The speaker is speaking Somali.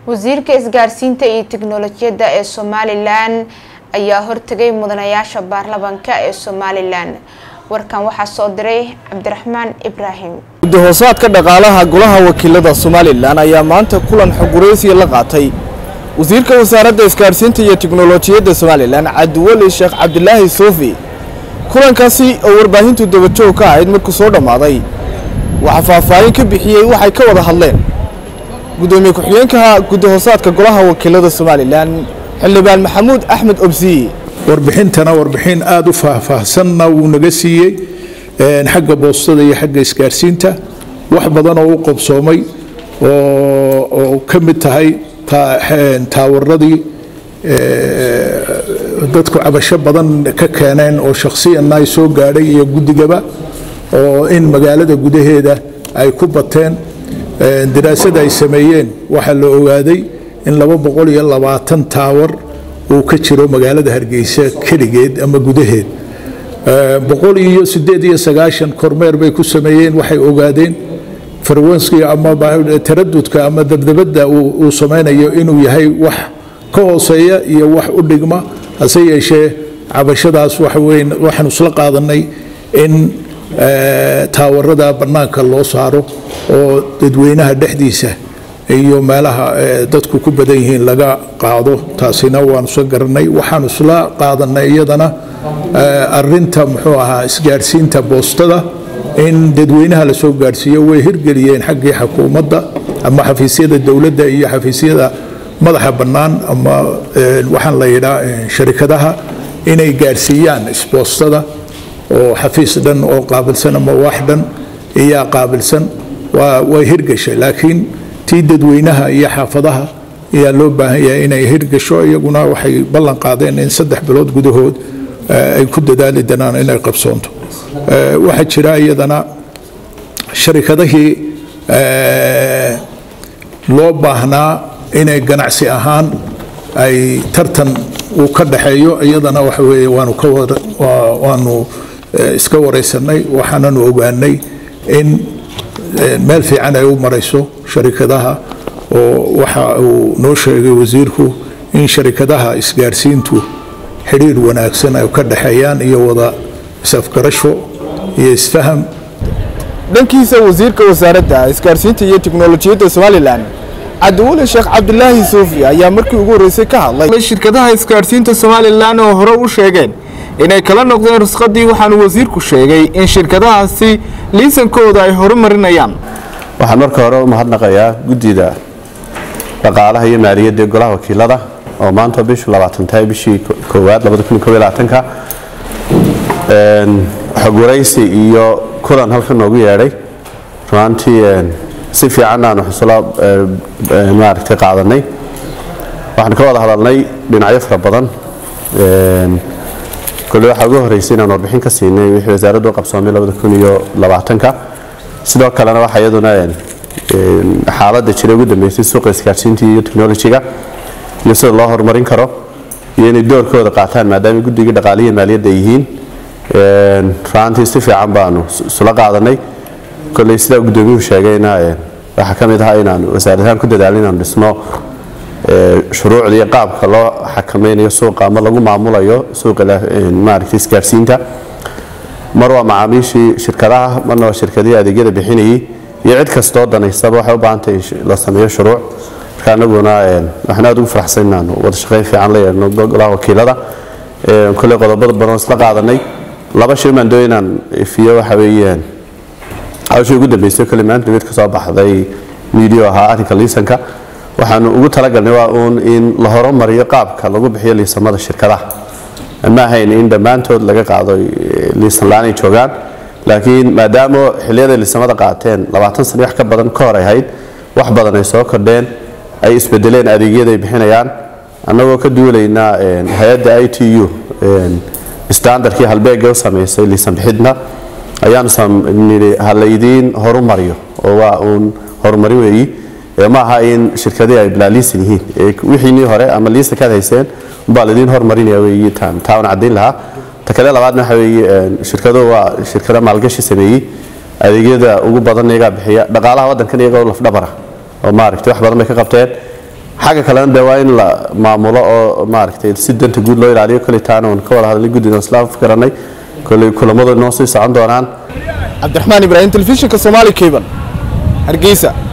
wasiirka isgaarsiinta iyo tiknoolajiyadda ee Somaliland ayaa hortagay mudanayaasha baarlamaanka ee Somaliland. warkan waxaa soo diray Cabdiraxmaan Ibraahim. Hoosaadka dhaqaalaha golaha wakiilada Somaliland ayaa maanta kulan xogureysi la qaatay wasiirka wasaaradda isgaarsiinta iyo tiknoolajiyadda Somaliland Cabdiwali Sheekh Cabdilaahi Soofi. kulankaasi oo warbaahintu dabajoog ka ahayd markuu soo dhamaaday waxa faahfaahin ka bixiyay waxay ka wada hadleen gudoomiye ku-xigeenka hoosaadka golaha wakiilada Somaliland xildhibaan Maxamuud Axmed Obsi. warbixintana warbixin aad u faahfaahsan uu naga siiyay xagga boostada iyo xagga isgaarsiinta wax badan oo u qabsoomay oo ka mid tahay taawaradii dadku cabasho badan ka keeneen oo shakhsiyan ay soo gaadhay iyo guddigaba oo in magaalada gudaheeda ay ku bateen daraasad ay sameeyeen waxa la ogaaday in 220 taawar uu ka jiro magaalada Hargeysa kaligeed ama gudaheed 198 kormeer bay ku sameeyeen waxay ogaadeen frequency ama taradudka ama dabdabada uu sameynayo inuu yahay wax ka hooseeya iyo wax u dhigma hase yeeshee cabashadaas waxaan isla qaadanay in taawarada banaanka loo saaro oo dadweynaha dhexdiisa iyo meelaha dadku ku badan yihiin laga qaado taasina waan soo garanay waxaan isla qaadanay iyadana arinta muxuu ahaa isgaarsiinta boostada in dadweynaha la soo gaarsiiyo way hirgeliyeen xaggii xukuumadda ama xafiisyada dawladda iyo xafiisyada madaxa bannaan ama waxaan la yiraahdaa shirkadaha inay gaarsiiyaan isboostada oo xafiis dhan oo qaabilsan ama wax dhan iyo qaabilsan way hirgashay laakiin tii dadweynaha iyo xaafadaha ayaa loo baahan yahay inay hirgasho iyaguna waxay ballan qaadeen in 3 bilood gudahood ay ku dadaali doonaan inay qabsoonto waxa jira iyadana shirkadahii loo baahnaa inay ganacsi ahaan ay tartan uu ka dhaxeeyo iyadana waxa weeye waanu iska wareysanay waxaanu ogaanay in meel fiican ay u marayso shirkadaha oo waxa uu noo sheegay wasiirku in shirkadaha isgaarsiintu xiriir wanaagsan ay ka dhaxeeyaan iyo wada isafgarasho iyo isfaham. dhankiisa wasiirka wasaaradda isgaarsiinta iyo tiknoolajiyadda Somaliland Cabdiwali Sheekh Cabdilaahi Soofi ayaa markii ugu horeysay ka hadlay shirkadaha isgaarsiinta Somaliland oo hore u sheegeen inay kala noqdeen rusqadii waxaan wasiirku sheegay in shirkadahaasi liisankooda ay horumarinayaan. waxaan marka hore u mahadnaqayaa guddida dhaqaalaha iyo maaliyadda golaha wakiilada oo maanta bishii 20 bishii koowaad 2022 xogureysi iyo kulan halkan noogu yeedhay runtii si fiican aan xusula maaragtay qaadanay waxaan ka wada hadalnay dhinacyo fara badan kullu waxa ugu horeysay inaan warbixin ka siinay wixii wasaaraddu qabsoomay 2020 sidoo kalena waxa iyaduna xaaladda jiray ugu dambeysay suuqa isgaarsiinta iyo tiknoolajiga iyo sida loo horumarin karo iyo inay doorkooda qaataan maadaama guddiga dhaqaaliga maaliyadda yihiin runtii si fiican baanu isla qaadanay kullu sida gudoomiyuhu sheegayna waxa kamid ah inaan wasaaradahan ku dadaalno inaan dhisno shuruucda iyo qaabka loo xakameynayo suuqa ama lagu maamulayo suuqa maaragtay isgaarsiinta mar waa macaamiishii shirkadaha marna waa shirkadaha adeegyada bixinayay iyo cid kasta oo danaysaba waxay u baahan tahay la sameeyo shuruuc marka anaguna waxaan aad ugu faraxsanahay wada shaqeyn fiican la yeelno golaha wakiilada kullu qodobada badan isla qaadanay laba shay maan doonaan ifiyo waxa weeyaan hawshii ugu dambeysay kalimaanta mid ka soo baxday video ahaa arrinka liisanka waxaan ugu talagalnay waa in la horumariyo qaabka lagu bixiyo liisamada shirkadaha ma ahayn in dhammaantood laga qaado liisan la'aan ay joogaan laakiin maadaama xilliyada liisamada qaateen 20 sano wax ka badan ka hor ahayd wax badan ay soo kordheen ay isbedeleen adeegyada ay bixinayaan annagoo ka duulayna hay'adda ITU standardkii halbeega u sameysay liisan bixidna ayaan sameeyay halaydiin horumariyo oo waa horumarin weeyi ma aha in shirkadaha ay bilaalaysan yihiin wixii hore ama liisa ka hayseen baaladin horumarinaya weeyi taan cadeyn laha ta kale labaadna waxa weeyi shirkadu waa shirkada maalgashi sameeyay adeegyada ugu badan iyaga bixiya dhaqaalaha wadankan iyaga laf dhabara oo maaragtay wax badan bay ka qabteen xagga kalena de waa in la maamulo oo maaragtay si danta guud loo ilaaliyo kale taana oo ka wada hadalay guddiga islaaf garanay kale kulamada noo sii socon doonaan Cabdiraxmaan Ibrahim telefishinka Somali Cable Hargeysa